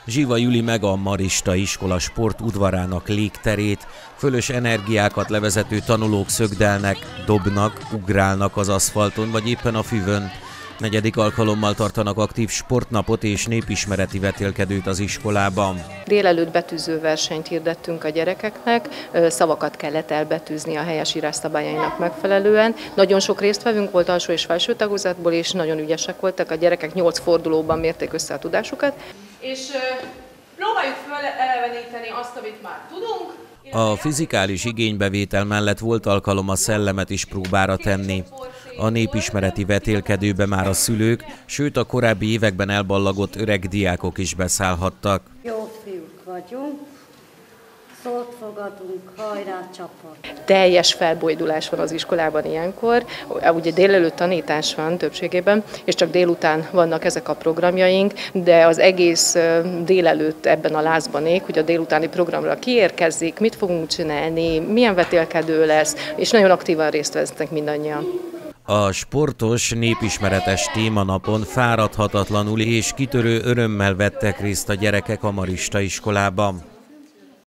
Zsiva Jüli meg a Marista iskola sportudvarának légterét, fölös energiákat levezető tanulók szögdelnek, dobnak, ugrálnak az aszfalton vagy éppen a füvön. Negyedik alkalommal tartanak aktív sportnapot és népismereti vetélkedőt az iskolában. Délelőtt betűző versenyt hirdettünk a gyerekeknek, szavakat kellett elbetűzni a helyesírás szabályainak megfelelően. Nagyon sok résztvevőnk volt alsó és felső tagozatból, és nagyon ügyesek voltak. A gyerekek 8 fordulóban mérték össze a tudásukat. És próbáljuk feleleveníteni azt, amit már tudunk. A fizikális igénybevétel mellett volt alkalom a szellemet is próbára tenni. A népismereti vetélkedőbe már a szülők, sőt a korábbi években elballagott öreg diákok is beszállhattak. Jó fiúk vagyunk, szót fogadunk, hajrá csapat! Teljes felbojdulás van az iskolában ilyenkor, ugye délelőtt tanítás van többségében, és csak délután vannak ezek a programjaink, de az egész délelőtt ebben a lázban ég, hogy a délutáni programra kiérkezik, mit fogunk csinálni, milyen vetélkedő lesz, és nagyon aktívan részt vesznek mindannyian. A sportos, népismeretes témanapon fáradhatatlanul és kitörő örömmel vettek részt a gyerekek a Marista iskolában.